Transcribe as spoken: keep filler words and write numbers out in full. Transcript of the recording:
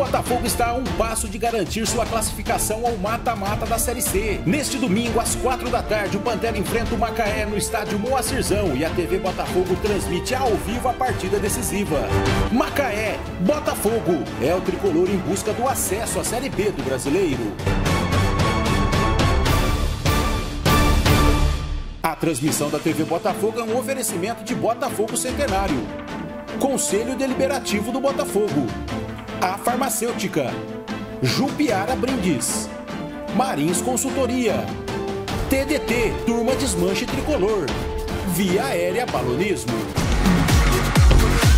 Botafogo está a um passo de garantir sua classificação ao mata-mata da Série C. Neste domingo, às quatro da tarde, o Pantera enfrenta o Macaé no estádio Moacirzão e a T V Botafogo transmite ao vivo a partida decisiva. Macaé, Botafogo, é o tricolor em busca do acesso à Série B do Brasileiro. A transmissão da T V Botafogo é um oferecimento de Botafogo Centenário, Conselho Deliberativo do Botafogo, a Farmacêutica, Jupiara Brindes, Marins Consultoria, T D T, Turma Desmanche Tricolor, Via Aérea Balonismo.